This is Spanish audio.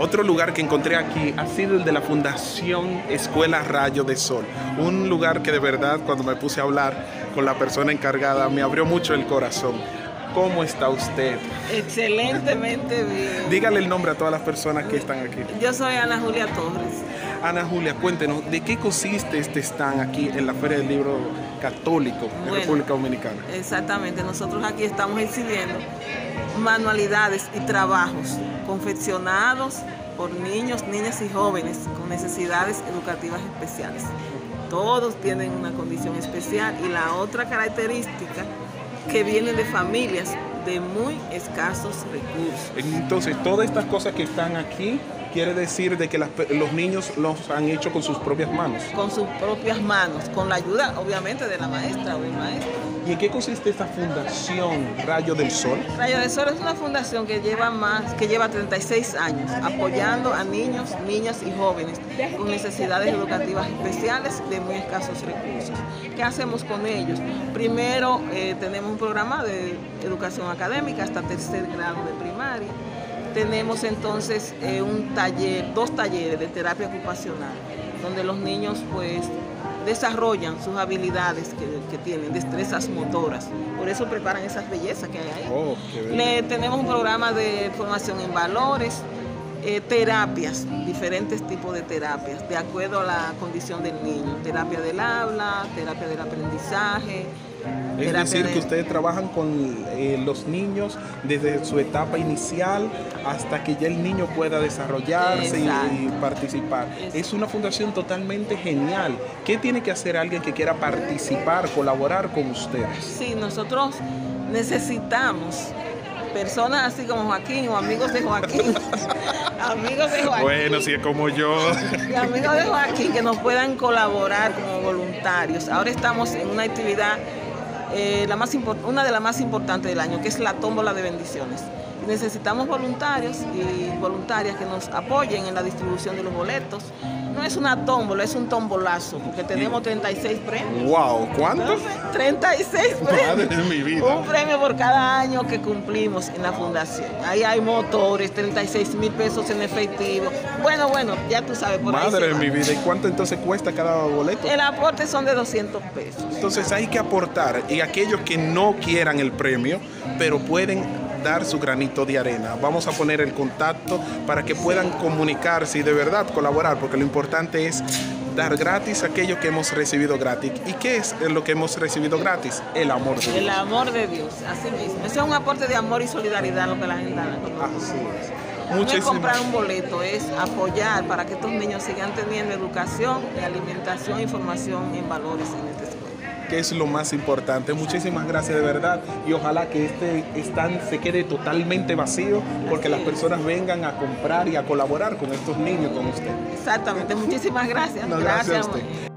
Otro lugar que encontré aquí ha sido el de la Fundación Escuela Rayo de Sol. Un lugar que de verdad, cuando me puse a hablar con la persona encargada, me abrió mucho el corazón. ¿Cómo está usted? Excelentemente bien. Dígale el nombre a todas las personas que están aquí. Yo soy Ana Julia Torres. Ana Julia, cuéntenos, ¿de qué consiste este stand aquí en la Feria del Libro Católico de República Dominicana? Exactamente, nosotros aquí estamos exhibiendo manualidades y trabajos confeccionados por niños, niñas y jóvenes con necesidades educativas especiales. Todos tienen una condición especial y la otra característica que vienen de familias de muy escasos recursos. Entonces, todas estas cosas que están aquí, quiere decir de que los niños los han hecho con sus propias manos. Con sus propias manos, con la ayuda, obviamente, de la maestra o del maestro. ¿Y en qué consiste esta fundación Rayo del Sol? Rayo del Sol es una fundación que lleva 36 años apoyando a niños, niñas y jóvenes con necesidades educativas especiales de muy escasos recursos. ¿Qué hacemos con ellos? Primero, tenemos un programa de educación académica hasta tercer grado de primaria. Tenemos entonces dos talleres de terapia ocupacional, donde los niños pues desarrollan sus habilidades que tienen, destrezas motoras. Por eso preparan esas bellezas que hay ahí. Oh, qué bello. Tenemos un programa de formación en valores, terapias, diferentes tipos de terapias, de acuerdo a la condición del niño. Terapia del habla, terapia del aprendizaje. Es decir, que ustedes trabajan con los niños desde su etapa inicial hasta que ya el niño pueda desarrollarse y participar. Es una fundación totalmente genial. ¿Qué tiene que hacer alguien que quiera participar, colaborar con ustedes? Sí, nosotros necesitamos personas así como Joaquín o amigos de Joaquín. Amigos de Joaquín. Bueno, si es como yo. Y amigos de Joaquín que nos puedan colaborar como voluntarios. Ahora estamos en una actividad una de las más importantes del año, que es la tómbola de bendiciones. Necesitamos voluntarios y voluntarias que nos apoyen en la distribución de los boletos. No es una tómbola, es un tombolazo, porque tenemos 36 premios. ¡Wow! ¿Cuántos? 36 premios. Madre de mi vida. Un premio por cada año que cumplimos en la fundación. Ahí hay motores, 36,000 pesos en efectivo. Bueno, ya tú sabes por ahí. Madre de mi vida. ¿Y cuánto entonces cuesta cada boleto? El aporte son de 200 pesos. Entonces hay que aportar. Y aquellos que no quieran el premio, pero pueden dar su granito de arena. Vamos a poner el contacto para que puedan comunicarse y de verdad colaborar, porque lo importante es dar gratis a aquello que hemos recibido gratis. ¿Y qué es lo que hemos recibido gratis? El amor de Dios. El amor de Dios, así mismo. Eso es un aporte de amor y solidaridad lo que la gente da. Así es. No es comprar un boleto, es apoyar para que estos niños sigan teniendo educación, alimentación y formación en valores en esta escuela. Que es lo más importante. Muchísimas gracias de verdad y ojalá que este stand se quede totalmente vacío porque las personas vengan a comprar y a colaborar con estos niños, con usted. Exactamente, muchísimas gracias. No, gracias a usted.